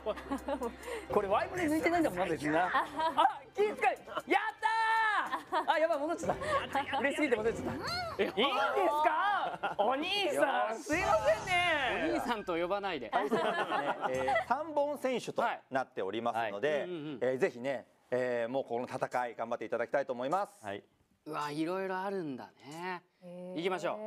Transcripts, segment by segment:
これワイプで抜いてないんだもんな別にな。あ、気遣い。やったー。あ、やばい戻っちゃった。嬉しすぎて戻っちゃった。いいんですか？お兄さん、すいませんね。 お兄さんと呼ばないで。 3本選手となっておりますので、ぜひね、もうこの戦い頑張っていただきたいと思います。はい。 うわ、いろいろあるんだね。行きましょう。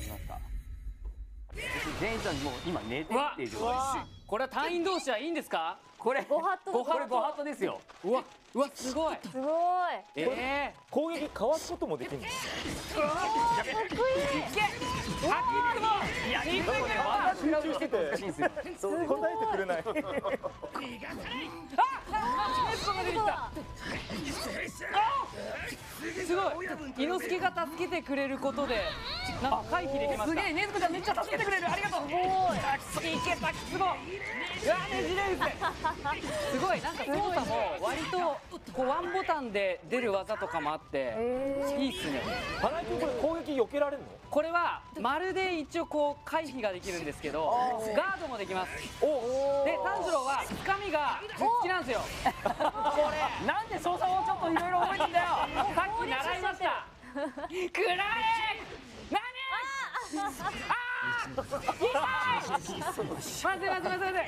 全員さんもう今寝てっていう状態。 これは隊員同士はいいんですか？ これご法度これご法度ですよ。 うわすごい。 すごい。 攻撃かわすこともできるんですよ。 かっこいい。 いや、いいですね。集中してて難しいんですよ。 答えてくれない。 すごい。伊之助が助けてくれることでなんか回避できました。 すげえ、ねずこちゃんめっちゃ助けてくれる。ありがとう。すごい。いけた、すごい。うわ、ねじれるぜ。 すごい、なんか操作も割とこうワンボタンで出る技とかもあっていいっすね。 花井君これ攻撃避けられるの？ これは丸で一応こう回避ができるんですけど、ガードもできます。で、炭治郎はつかみが好きなんですよ。これなんで操作をちょっといろいろ覚えてんだよ。 さっき習いました。 くらえ。なに。 まずい。ちょっとよっ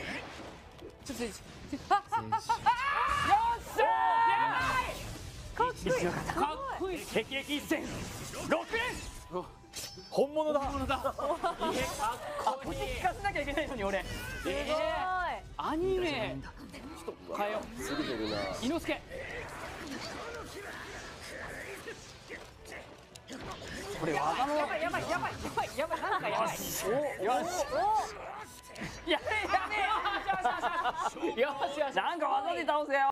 しゃー。かっこいい。 敵役一戦6連。 本物だ。 かっこいい。 聞かせなきゃいけないのに俺。 アニメ変えよう。 すぐ出るな。 伊之助。 これ技のやばいなんかやばい。 よし。やべえ。よしなんか技で倒せよ。